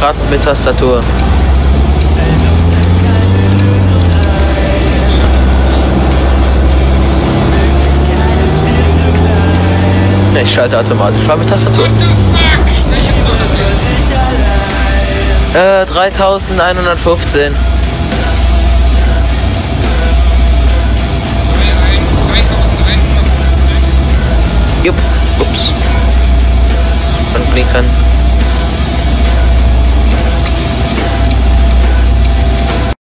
gerade mit Tastatur. Ich schalte automatisch. War mit Tastatur. 3115. Jupp. Ups. Und blinkern.